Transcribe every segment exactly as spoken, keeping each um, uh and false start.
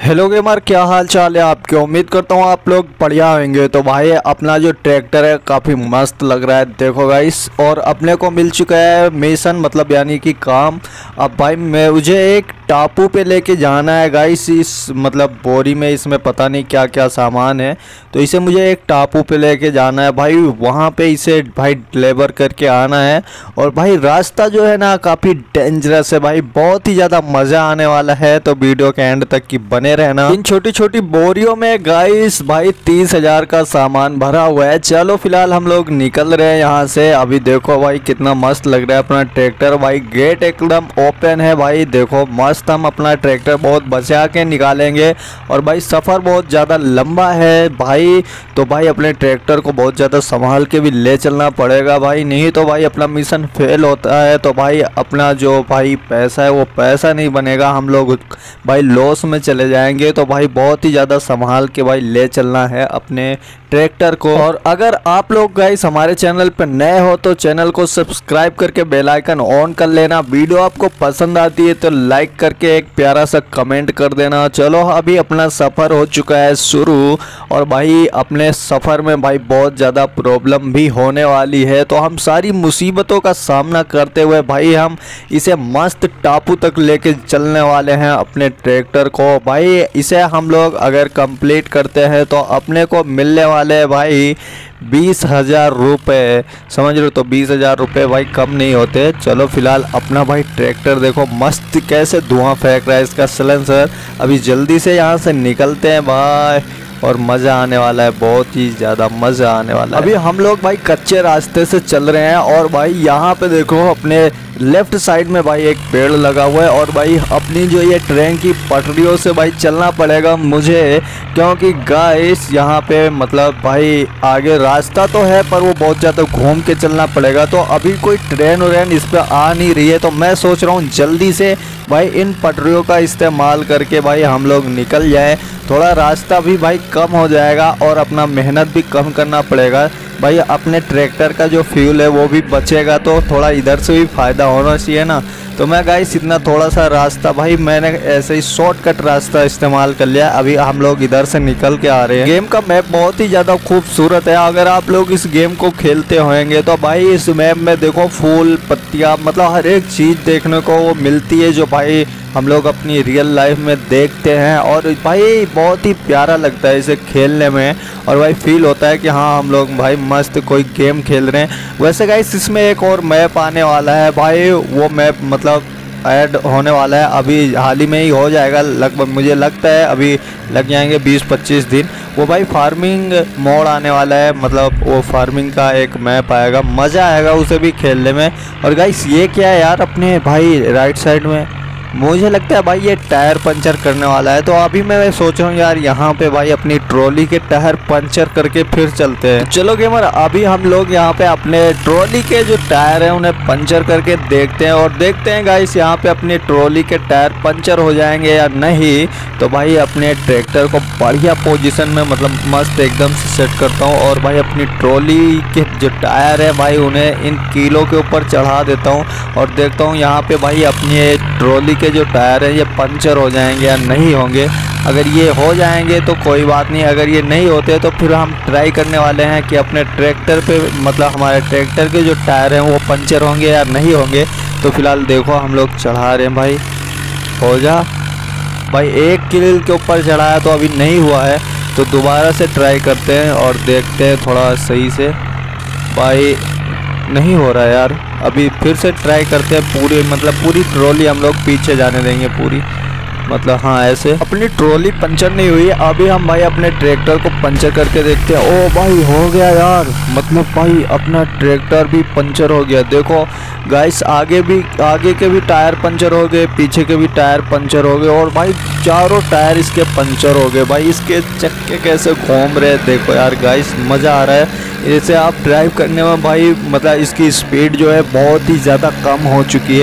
Hello gamer, क्या हाल चाल है आपके। उम्मीद करता हूँ आप लोग बढ़िया होंगे। तो भाई अपना जो ट्रैक्टर है काफ़ी मस्त लग रहा है, देखो गाइस। और अपने को मिल चुका है मिशन, मतलब यानी कि काम। अब भाई मैं मुझे एक टापू पे लेके जाना है गाइस। इस मतलब बोरी में इसमें पता नहीं क्या क्या सामान है, तो इसे मुझे एक टापू पे लेके जाना है भाई। वहाँ पे इसे भाई डिलीवर करके आना है। और भाई रास्ता जो है ना काफ़ी डेंजरस है भाई, बहुत ही ज़्यादा मज़ा आने वाला है। तो वीडियो के एंड तक की बने रहना। इन छोटी छोटी बोरियों में गाइस भाई तीस हजार का सामान भरा हुआ है। चलो फिलहाल हम लोग निकल रहे हैं यहाँ से। अभी देखो भाई कितना मस्त लग रहा है अपना ट्रैक्टर भाई। गेट एकदम ओपन है भाई, देखो मस्त। हम अपना ट्रैक्टर बहुत बचा के निकालेंगे। और भाई सफ़र बहुत ज़्यादा लंबा है भाई, तो भाई अपने ट्रैक्टर को बहुत ज़्यादा संभाल के भी ले चलना पड़ेगा भाई, नहीं तो भाई अपना मिशन फेल होता है। तो भाई अपना जो भाई पैसा है वो पैसा नहीं बनेगा, हम लोग भाई लॉस में चले जाएंगे। तो भाई बहुत ही ज़्यादा संभाल के भाई ले चलना है अपने ट्रैक्टर को। और अगर आप लोग गाइस हमारे चैनल पर नए हो तो चैनल को सब्सक्राइब करके बेल आइकन ऑन कर लेना। वीडियो आपको पसंद आती है तो लाइक करके एक प्यारा सा कमेंट कर देना। चलो अभी अपना सफ़र हो चुका है शुरू। और भाई अपने सफ़र में भाई बहुत ज़्यादा प्रॉब्लम भी होने वाली है, तो हम सारी मुसीबतों का सामना करते हुए भाई हम इसे मस्त टापू तक लेके चलने वाले हैं अपने ट्रैक्टर को भाई। इसे हम लोग अगर कंप्लीट करते हैं तो अपने को मिलने वाले भाई बीस हजार रुपये, समझ लो। तो बीस हजार रुपये भाई कम नहीं होते। चलो फिलहाल अपना भाई ट्रैक्टर देखो मस्त कैसे धुआं फेंक रहा है इसका सिलेंसर। अभी जल्दी से यहाँ से निकलते हैं भाई, और मज़ा आने वाला है, बहुत ही ज़्यादा मज़ा आने वाला है। अभी हम लोग भाई कच्चे रास्ते से चल रहे हैं। और भाई यहाँ पे देखो अपने लेफ्ट साइड में भाई एक पेड़ लगा हुआ है। और भाई अपनी जो ये ट्रेन की पटरियों से भाई चलना पड़ेगा मुझे, क्योंकि गाइस यहाँ पे मतलब भाई आगे रास्ता तो है पर वो बहुत ज़्यादा घूम के चलना पड़ेगा। तो अभी कोई ट्रेन व्रेन इस पर आ नहीं रही है, तो मैं सोच रहा हूँ जल्दी से भाई इन पटरियों का इस्तेमाल करके भाई हम लोग निकल जाए। थोड़ा रास्ता भी भाई कम हो जाएगा और अपना मेहनत भी कम करना पड़ेगा भाई। अपने ट्रैक्टर का जो फ्यूल है वो भी बचेगा, तो थोड़ा इधर से भी फ़ायदा होना चाहिए ना। तो मैं गाइस इतना थोड़ा सा रास्ता भाई मैंने ऐसे ही शॉर्टकट रास्ता इस्तेमाल कर लिया। अभी हम लोग इधर से निकल के आ रहे हैं। गेम का मैप बहुत ही ज़्यादा खूबसूरत है। अगर आप लोग इस गेम को खेलते होंगे तो भाई इस मैप में देखो फूल पत्तियाँ मतलब हर एक चीज़ देखने को वो मिलती है, जो भाई हम लोग अपनी रियल लाइफ में देखते हैं। और भाई बहुत ही प्यारा लगता है इसे खेलने में, और भाई फील होता है कि हाँ हम लोग भाई मस्त कोई गेम खेल रहे हैं। वैसे गाइस इसमें एक और मैप आने वाला है भाई, वो मैप मतलब ऐड होने वाला है, अभी हाल ही में ही हो जाएगा लगभग, मुझे लगता है अभी लग जाएंगे बीस पच्चीस दिन। वो भाई फार्मिंग मोड आने वाला है, मतलब वो फार्मिंग का एक मैप आएगा, मज़ा आएगा उसे भी खेलने में। और गाइस ये क्या है यार अपने भाई राइट साइड में, मुझे लगता है भाई ये टायर पंचर करने वाला है। तो अभी मैं सोच रहा हूँ यार यहाँ पे भाई अपनी ट्रॉली के टायर पंचर करके फिर चलते हैं। चलो गेमर अभी हम लोग यहाँ पे अपने ट्रॉली के जो टायर हैं उन्हें पंचर करके देखते हैं, और देखते हैं गाइस यहाँ पे अपनी ट्रॉली के टायर पंचर हो जाएंगे या नहीं। तो भाई अपने ट्रैक्टर को बढ़िया पोजीशन में मतलब मस्त एकदम से सेट करता हूँ, और भाई अपनी ट्रॉली के जो टायर है भाई उन्हें इन कीलों के ऊपर चढ़ा देता हूँ, और देखता हूँ यहाँ पे भाई अपनी ट्रॉली के जो टायर है ये पंचर हो जाएंगे या नहीं होंगे। अगर ये हो जाएंगे तो कोई बात नहीं, अगर ये नहीं होते तो फिर हम ट्राई करने वाले हैं कि अपने ट्रैक्टर पे मतलब हमारे ट्रैक्टर के जो टायर हैं वो पंचर होंगे या नहीं होंगे। तो फिलहाल देखो हम लोग चढ़ा रहे हैं भाई, हो जा भाई। एक कील के ऊपर चढ़ाया तो अभी नहीं हुआ है, तो दोबारा से ट्राई करते हैं और देखते हैं थोड़ा सही से। भाई नहीं हो रहा है यार, अभी फिर से ट्राई करते हैं। पूरी मतलब पूरी ट्रॉली हम लोग पीछे जाने देंगे पूरी, मतलब हाँ ऐसे। अपनी ट्रॉली पंचर नहीं हुई, अभी हम भाई अपने ट्रैक्टर को पंचर करके देखते हैं। ओ भाई हो गया यार, मतलब भाई अपना ट्रैक्टर भी पंचर हो गया। देखो गाइस आगे भी आगे के भी टायर पंचर हो गए, पीछे के भी टायर पंचर हो गए, और भाई चारों टायर इसके पंचर हो गए। भाई इसके चक्के कैसे घूम रहे देखो यार गाइस, मज़ा आ रहा है इसे आप ड्राइव करने में भाई। मतलब इसकी स्पीड जो है बहुत ही ज़्यादा कम हो चुकी है,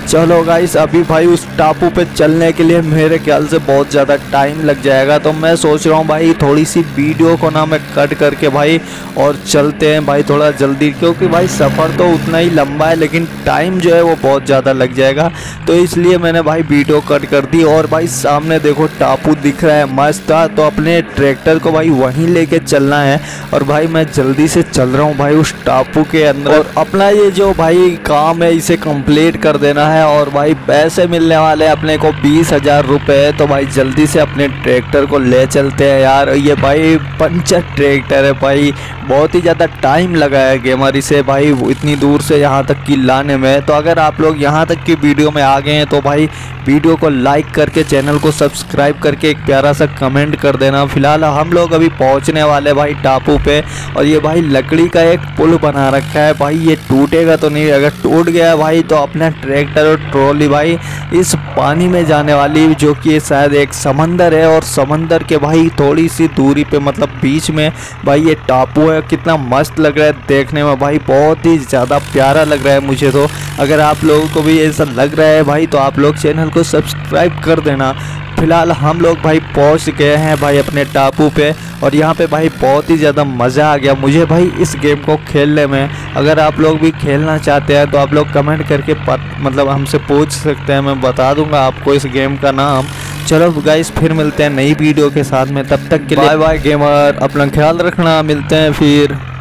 चलो गाइस, अभी भाई उस टापू पे चलने के लिए मेरे ख्याल से बहुत ज़्यादा टाइम लग जाएगा, तो मैं सोच रहा हूँ भाई थोड़ी सी वीडियो को ना मैं कट करके भाई और चलते हैं भाई थोड़ा जल्दी, क्योंकि भाई सफ़र तो उतना ही लंबा है लेकिन टाइम जो है वो बहुत ज़्यादा लग जाएगा। तो इसलिए मैंने भाई वीडियो कट कर दी। और भाई सामने देखो टापू दिख रहा है मस्त, तो अपने ट्रैक्टर को भाई वहीं लेके चलना है। और भाई मैं जल्दी से चल रहा हूँ भाई उस टापू के अंदर, और अपना ये जो भाई काम है इसे कंप्लीट कर देना है। और भाई पैसे मिलने वाले अपने को बीस हजार रुपये, तो भाई जल्दी से अपने ट्रैक्टर को ले चलते हैं यार। ये भाई पंचर ट्रैक्टर है भाई, बहुत ही ज़्यादा टाइम लगा है गेमर इसे भाई इतनी दूर से यहाँ तक की लाने में। तो अगर आप लोग यहाँ तक की वीडियो में आ गए हैं तो भाई वीडियो को लाइक करके चैनल को सब्सक्राइब करके एक प्यारा सा कमेंट कर देना। फिलहाल हम लोग अभी पहुँचने वाले भाई टापू पे, और ये भाई लकड़ी का एक पुल बना रखा है भाई, ये टूटेगा तो नहीं, अगर टूट गया भाई तो अपना ट्रैक्टर और ट्रॉली भाई इस पानी में जाने वाली, जो कि शायद एक समंदर है। और समंदर के भाई थोड़ी सी दूरी पे मतलब बीच में भाई ये टापू है। कितना मस्त लग रहा है देखने में भाई, बहुत ही ज़्यादा प्यारा लग रहा है मुझे तो। अगर आप लोगों को भी ऐसा लग रहा है भाई तो आप लोग चैनल को सब्सक्राइब कर देना। फिलहाल हम लोग भाई पहुंच गए हैं भाई अपने टापू पे, और यहाँ पे भाई बहुत ही ज़्यादा मज़ा आ गया मुझे भाई इस गेम को खेलने में। अगर आप लोग भी खेलना चाहते हैं तो आप लोग कमेंट करके पत, मतलब हमसे पूछ सकते हैं, मैं बता दूंगा आपको इस गेम का नाम। चलो गाइस, फिर मिलते हैं नई वीडियो के साथ में, तब तक के लिए बाय बाय गेमर, अपना ख्याल रखना, मिलते हैं फिर।